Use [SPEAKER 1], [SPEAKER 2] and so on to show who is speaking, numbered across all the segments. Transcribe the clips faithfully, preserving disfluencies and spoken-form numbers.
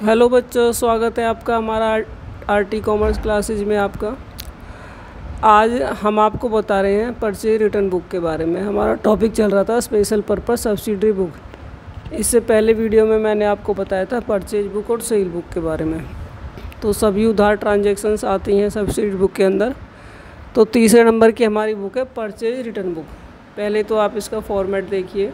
[SPEAKER 1] Hello बच्चों, स्वागत है आपका हमारा आर टी कॉमर्स क्लासेज में। आपका आज हम आपको बता रहे हैं परचेज रिटर्न बुक के बारे में। हमारा टॉपिक चल रहा था स्पेशल पर्पस सब्सिडरी बुक। इससे पहले वीडियो में मैंने आपको बताया था परचेज बुक और सेल बुक के बारे में। तो सभी उधार ट्रांजैक्शंस आती हैं सब्सिडरी बुक के अंदर। तो तीसरे नंबर की हमारी बुक है परचेज रिटर्न बुक। पहले तो आप इसका फॉर्मेट देखिए।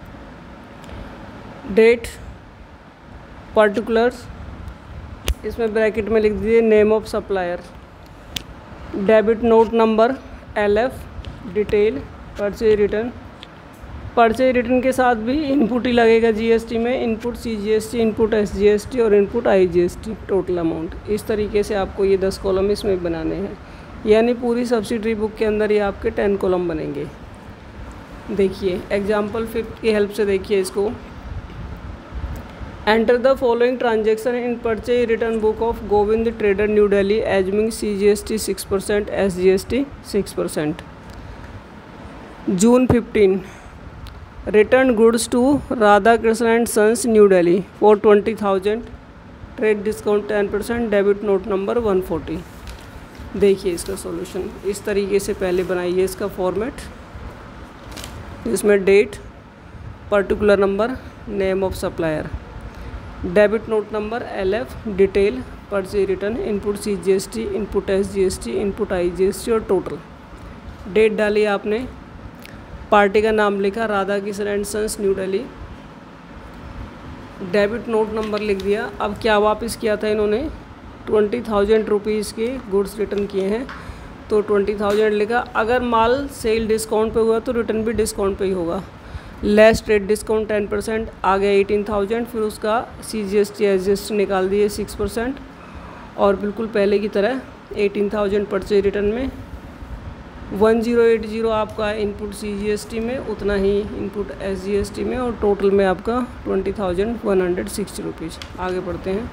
[SPEAKER 1] डेट, पर्टिकुलर्स, इसमें ब्रैकेट में लिख दीजिए name of supplier, debit note number L F, detail, purchase return. Purchase return के साथ भी इनपुट ही लगेगा जीएसटी में, इनपुट सीजीएसटी, इनपुट एसजीएसटी और इनपुट आईजीएसटी, टोटल अमाउंट। इस तरीके से आपको ये दस कॉलम इसमें बनाने हैं, यानी पूरी सब्सिडरी बुक के अंदर ये आपके टेन कॉलम बनेंगे। देखिए एग्जाम्पल फिफ्थ की हेल्प से देखिए इसको। Enter the following transaction in purchase return book of Govind Trader New Delhi, assuming C G S T six percent, S G S T six percent. June fifteenth, return goods to Radha Krishna and Sons, New Delhi for twenty thousand, trade discount ten percent, debit note number one forty. देखिए इसका solution इस तरीके से पहले बनाइए इसका format. इसमें date, particular number, name of supplier, debit note number L F, detail, purchase return, input CGST, input SGST, input IGST और टोटल। डेट डाली आपने, पार्टी का नाम लिखा Radha Kishan and sons New Delhi, debit note number लिख दिया। अब क्या वापस किया था इन्होंने, ट्वेंटी थाउजेंड रुपीज़ के गुड्स रिटर्न किए हैं तो ट्वेंटी थाउजेंड लिखा। अगर माल सेल डिस्काउंट पे हुआ तो रिटर्न भी डिस्काउंट पे ही होगा। Less trade discount ten percent आ गया एटीन थाउजेंड, फिर उसका C G S T S G S T निकाल दिए सिक्स परसेंट और बिल्कुल पहले की तरह एटीन थाउजेंड परचेज रिटर्न में वन ज़ीरो एट ज़ीरो आपका input C G S T में, उतना ही input S G S T में और टोटल में आपका twenty thousand one hundred sixty rupees. आगे बढ़ते हैं।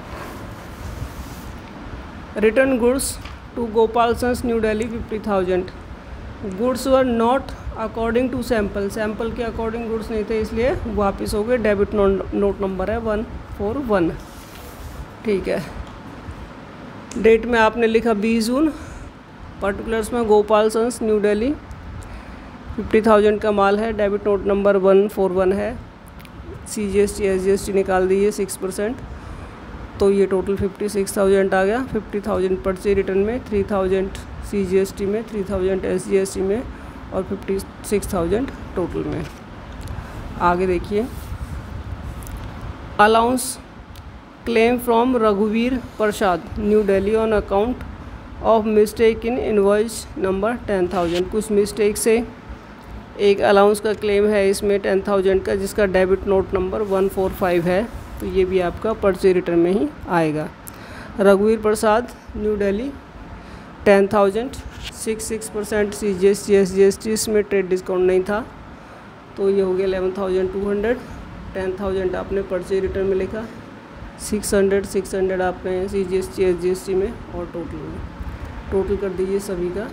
[SPEAKER 1] Return goods to Gopal sons New Delhi fifty thousand. Goods were not according to sample, sample के अकॉर्डिंग गुड्स नहीं थे इसलिए वापस हो गए। डेबिट नोट नंबर है वन फोर वन। ठीक है, डेट में आपने लिखा बीस जून, पर्टिकुलर्स में Gopal sons New Delhi, fifty thousand का माल है, debit note number one four one है, C G S T S G S T निकाल दीजिए सिक्स परसेंट तो ये टोटल फिफ्टी सिक्स थाउजेंड आ गया। फिफ्टी थाउजेंड परचेज रिटर्न में, three thousand C G S T में, three thousand S G S T में और फिफ्टी सिक्स थाउजेंड टोटल में। आगे देखिए, अलाउंस क्लेम फ्रॉम रघुवीर Prasad New Delhi on account of mistake in invoice number ten thousand. कुछ mistake से एक अलाउंस का क्लेम है इसमें टेन थाउजेंड का, जिसका debit note number one four five है, तो ये भी आपका परचेज रिटर्न में ही आएगा। रघुवीर Prasad New Delhi ten thousand, six six percent C G S T S G S T, इसमें ट्रेड डिस्काउंट नहीं था तो ये हो गया eleven thousand two hundred. Ten thousand आपने परचेज रिटर्न में लिखा, सिक्स हंड्रेड सिक्स हंड्रेड आपने C G S T S G S T में और टोटल में। टोटल कर दीजिए सभी का।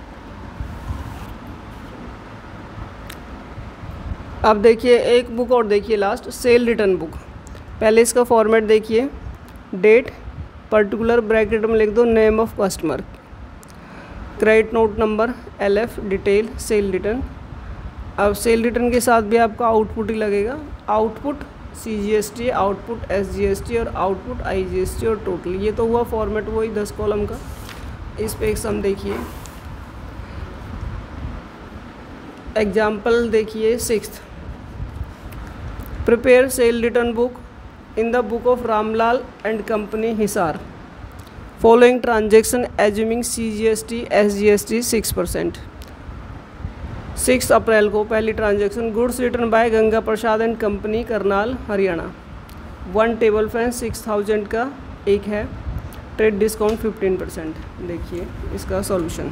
[SPEAKER 1] अब देखिए एक बुक और देखिए लास्ट, सेल रिटर्न बुक। पहले इसका फॉर्मेट देखिए, डेट, पर्टिकुलर ब्रैकेट में लिख दो name of customer, credit note number L F, detail, sale return. अब सेल रिटर्न के साथ भी आपका आउटपुट ही लगेगा, output C G S T, output S G S T और output I G S T और टोटल। ये तो हुआ फॉर्मेट वही दस कॉलम का। इस पे एक सम देखिए, एग्जाम्पल देखिए sixth. Prepare sale return book in the book of Ramlal and Company, Hisar. Following transaction assuming C G S T, S G S T six percent. Six April को पहली transaction, goods return by Ganga Prasad and company, Karnal, Haryana. One table fan six thousand का एक है, trade discount fifteen percent. देखिए इसका solution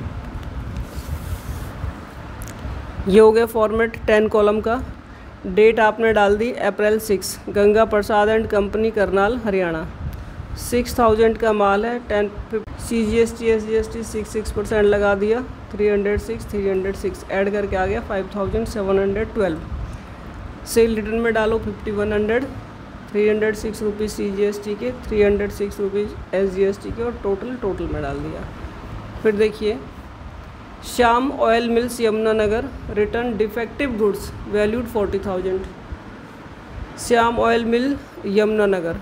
[SPEAKER 1] ये हो गया फॉर्मेट टेन कॉलम का। डेट आपने डाल दी April six, Ganga Prasad and company, Karnal, Haryana. Six thousand का माल है, ten C G S T S G S T six six percent लगा दिया, three hundred six three hundred six add करके आ गया five thousand seven hundred twelve. Sale return में डालो fifty one hundred, three hundred six rupees C G S T के, three hundred six rupees S G S T के, और total total में डाल दिया। फिर देखिए Shyam oil mills Yamunanagar return defective goods valued forty thousand. Shyam oil mill Yamunanagar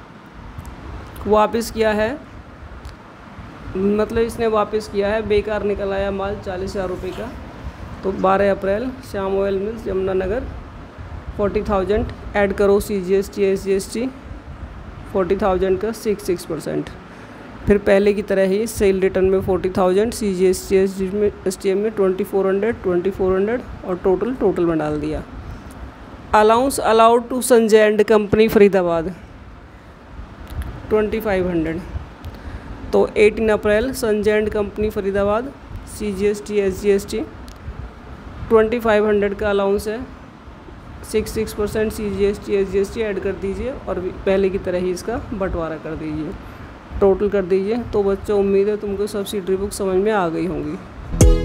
[SPEAKER 1] वापस किया है, मतलब इसने वापस किया है, बेकार निकल आया माल चालीस हज़ार रुपये का। तो बारह April Shyam oil mills Yamunanagar forty thousand add करो C G S T S G S T forty thousand का सिक्स सिक्स परसेंट। फिर पहले की तरह ही सेल रिटर्न में forty thousand, C G S T S G में एस टी एम में twenty four hundred twenty four hundred और टोटल टोटल में डाल दिया। Allowance allowed to Sanjay and company Faridabad twenty five hundred. तो eighteen April Sanjay and company Faridabad C G S T S G S T twenty five hundred का allowance है, six six percent C G S T S G S T add कर दीजिए और पहले की तरह ही इसका बंटवारा कर दीजिए, टोटल कर दीजिए। तो बच्चों उम्मीद है तुमको सब्सिडी बुक समझ में आ गई होंगी।